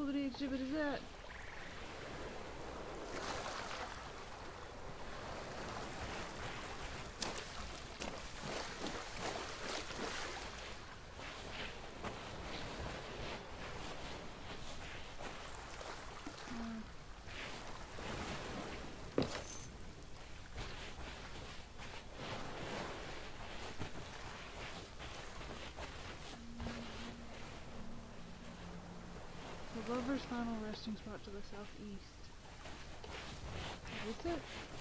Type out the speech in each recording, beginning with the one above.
Flippity exhibit is that? The lover's final resting spot to the southeast. Is it?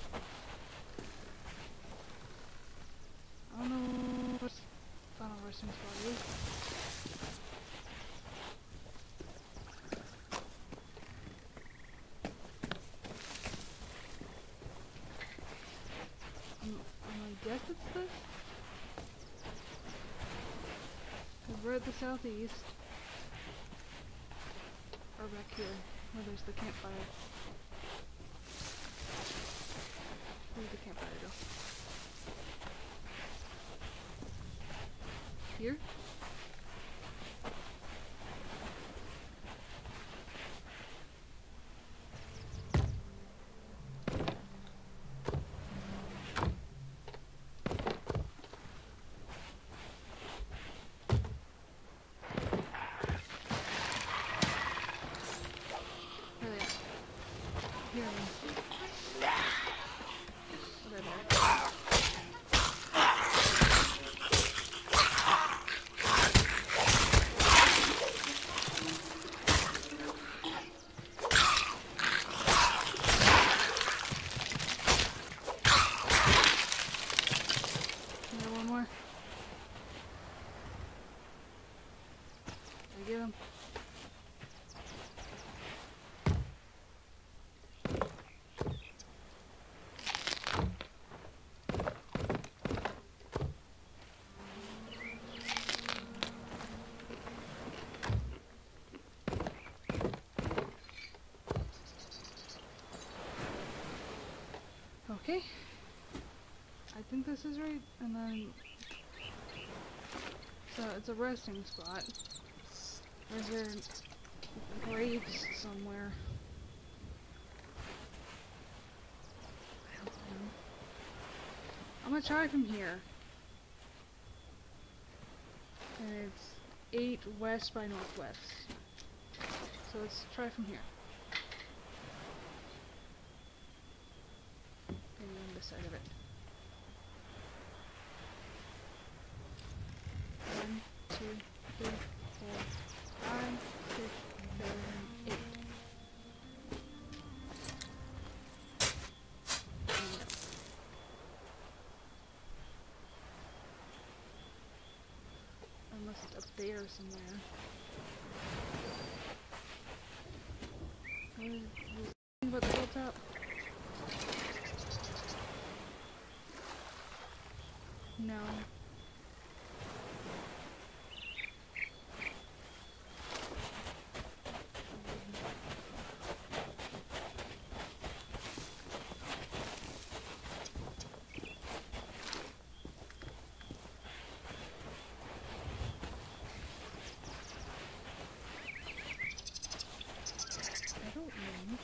I don't know what final resting spot is. I'm gonna guess it's this. Cause we're at the southeast. Or back here, where there's the campfire. Where'd the campfire go? Here? Okay, I think this is right, and then, so it's a resting spot. Or is there graves somewhere? I don't know. I'm gonna try from here. And it's 8 west by northwest. So let's try from here. Side of it. 1, 2, 3, 4, 5, 6, 7, 8. Unless it's up there somewhere. What is about the hilltop? No. I don't know.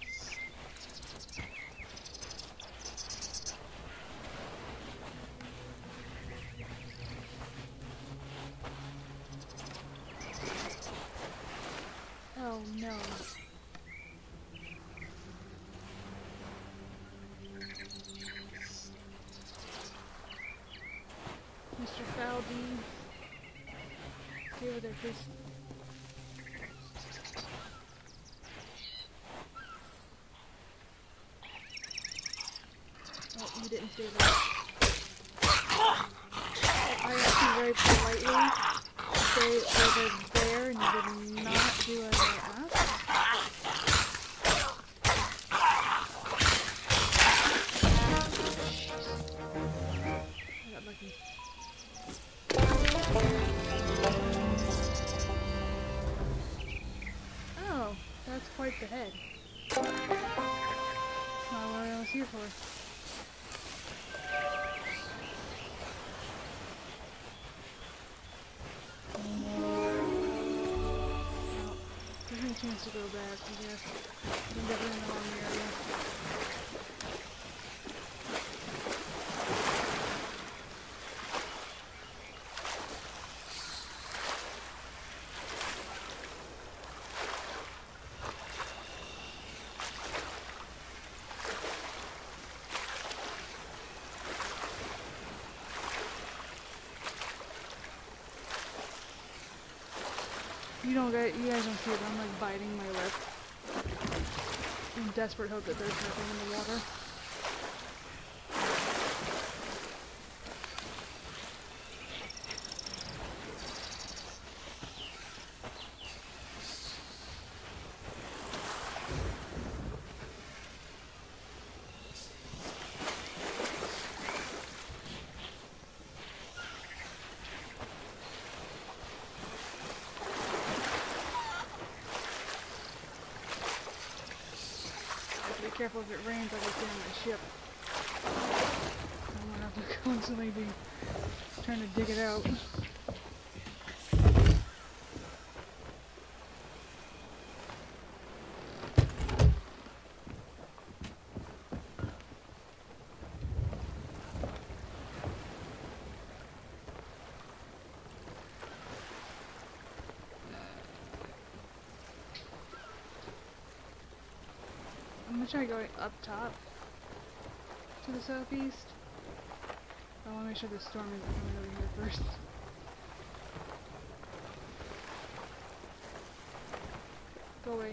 Oh no. Mr. Faldy. Stay over there, please. Oh, you didn't stay there. I asked you very politely to stay over there, and you did not do as I asked. I got lucky. Oh, that's quite the head. That's not what I was here for. chance to go back, I guess. I'm definitely in the wrong area. You guys don't see it, but I'm like biting my lip in desperate hope that there's nothing in the water. Be careful if it rains like I see on my ship. I'm gonna have to constantly be trying to dig it out. I'm gonna try going up top to the southeast. I want to make sure the storm isn't coming over here first. Go away.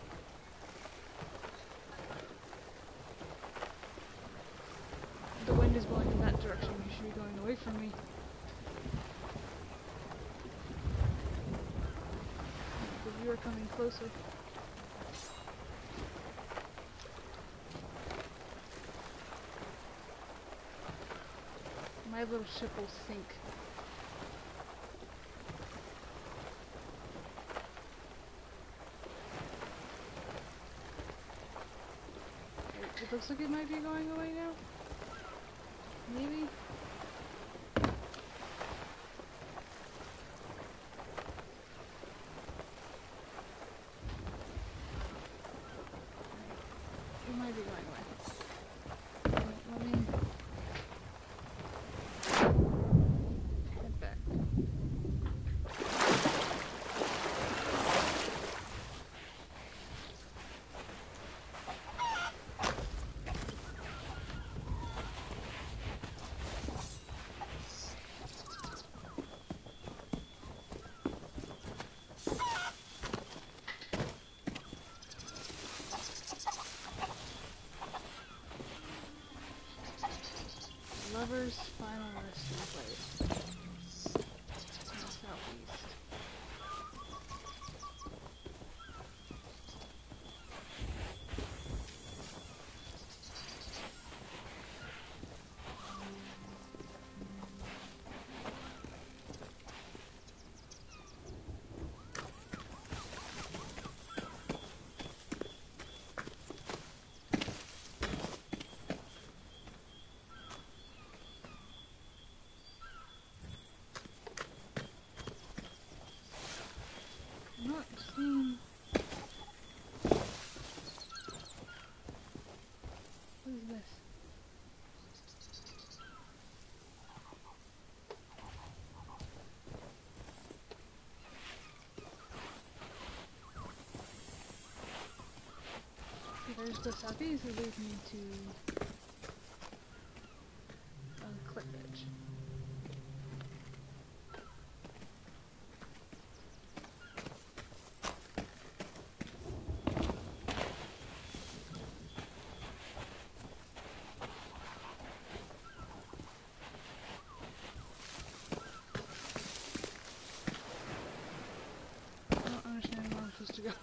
The wind is blowing in that direction. You should be going away from me. But you are coming closer. My little ship will sink. It looks like it might be going away now. Maybe? It might be going away. Let me head back. Lover's final resting place. In the southeast. Not seeing. What is this? Okay, there's the southeast that leads me to a cliff edge. To go.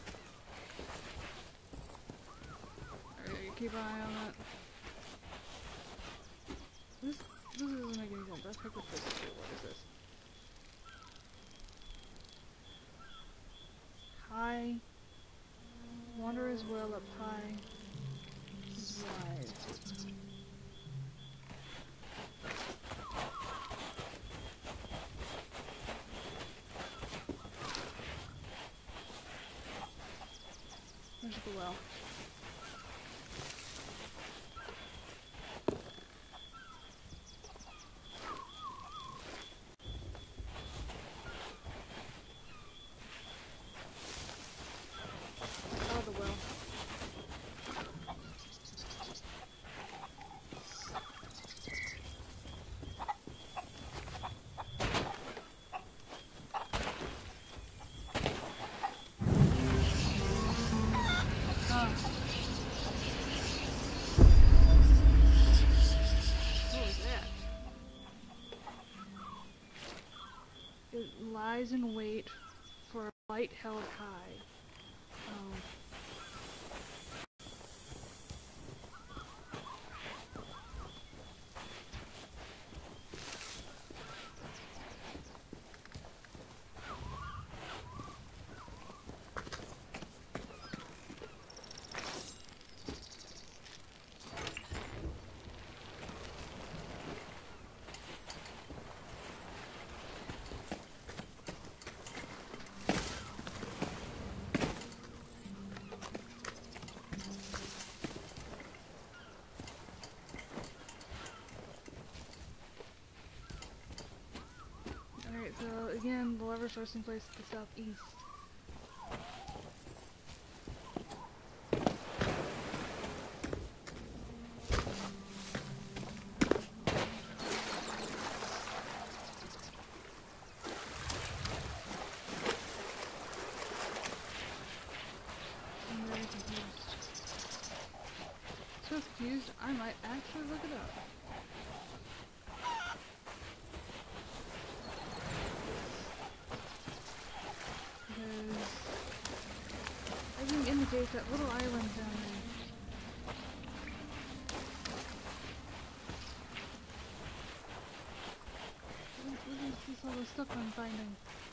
Alright, keep an eye on that. This doesn't make any sense. Let's pick up this. What is this? High. Water is well up high. Is wide. lies in wait for a light held high. Oh. Alright, so again, the lever sourcing place to the southeast. I'm very confused. So confused, I might actually look it up. Everything indicates that little island down there. What is this all the stuff I'm finding?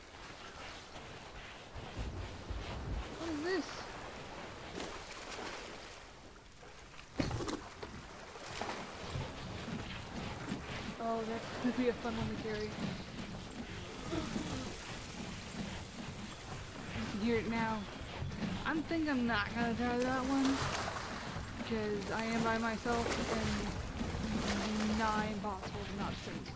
What is this? Oh, that's gonna be a fun one to carry. I can hear it now. I think I'm not gonna try that one because I am by myself and nigh impossible to not sink.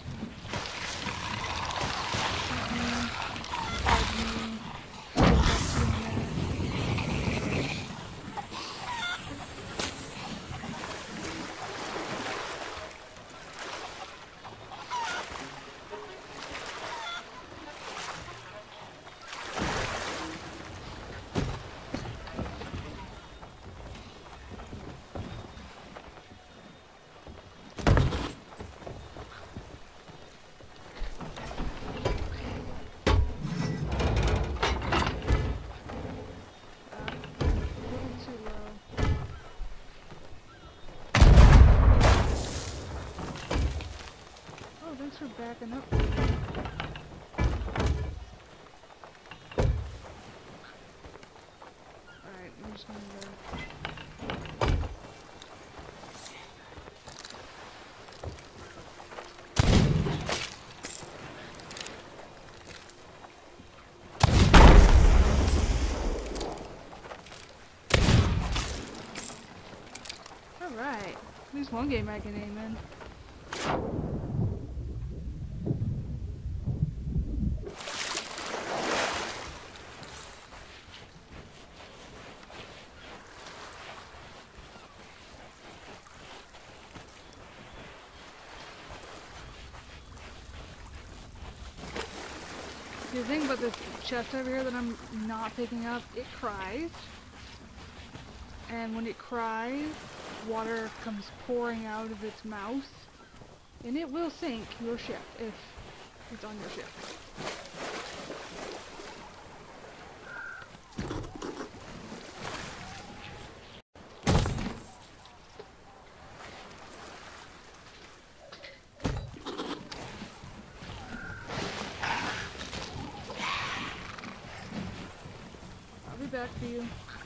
Thanks for backing up. Alright, I'm just gonna go. Alright, at least one game I can aim in. The thing about this chest over here that I'm not picking up, it cries. And when it cries, water comes pouring out of its mouth. And it will sink your ship if it's on your ship. I'll be back for you.